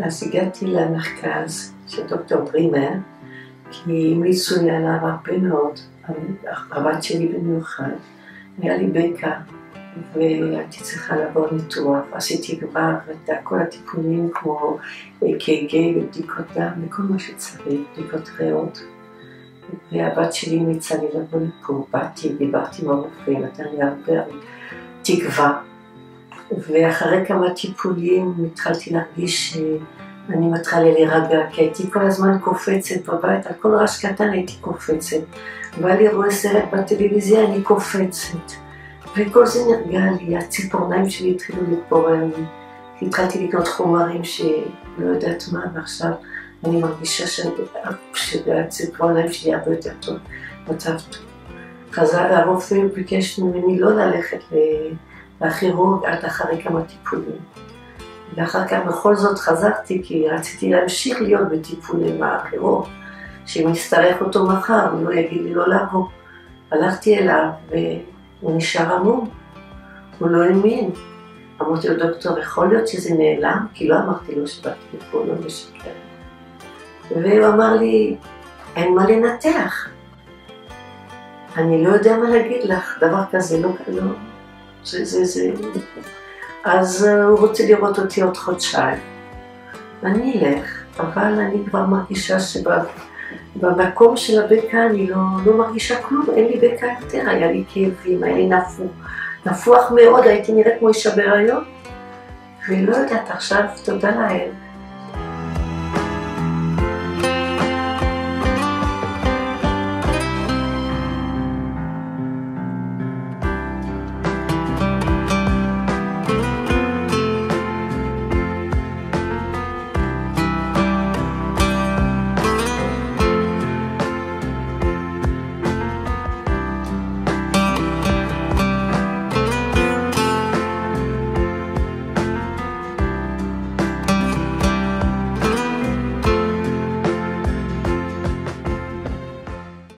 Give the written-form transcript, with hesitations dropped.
אז הגעתי למרכז של דוקטור ברימר, כי המליצו לי עליו הרבה מאוד, הבת שלי במיוחד. היה לי בקע, והייתי צריכה לעבור ניתוח. עשיתי כבר את כל הטיפולים כמו EKG ובדיקות דם וכל מה שצריך, בדיקות ריאות. והבת שלי המליצה לי לבוא לפה, באתי, דיברתי עם הרופא, נתן לי הרבה תקווה. ואחרי כמה טיפולים התחלתי להרגיש שאני מתחילה להירגע, כי הייתי כל הזמן קופצת בבית, על כל רעש קטן הייתי קופצת. בא לי רואה סרט בטלוויזיה, אני קופצת. וכל זה נרגע לי, הציפורניים שלי התחילו להתפורר לי. התחלתי לקנות חומרים שלא יודעת מה, ועכשיו אני מרגישה שהציפורניים שלי הרבה יותר טוב, מצב טוב. חזר הרופא ביקש ממני לא ללכת לכירורג עד אחרי כמה טיפולים. ואחר כך בכל זאת חזרתי, כי רציתי להמשיך להיות בטיפול עם הכירורג, שאם נצטרך אותו מחר, הוא לא יגיד לי לא לבוא. הלכתי אליו והוא נשאר עמום, הוא לא האמין. אמרתי לו, דוקטור, יכול להיות שזה נעלם? כי לא אמרתי לו שבאתי לפה, לא משקר. והוא אמר לי, אין מה לנתח. אני לא יודע מה להגיד לך, דבר כזה, לא. אז הוא רוצה לראות אותי עוד חודשיים. אני אלך, אבל אני כבר מרגישה שבמקום של הבקע אני לא מרגישה כלום, אין לי בקע יותר, היה לי כאבים, היה לי נפוח מאוד, הייתי נראית כמו אישה בהיריון. ולא יודעת, עכשיו תודה לאל,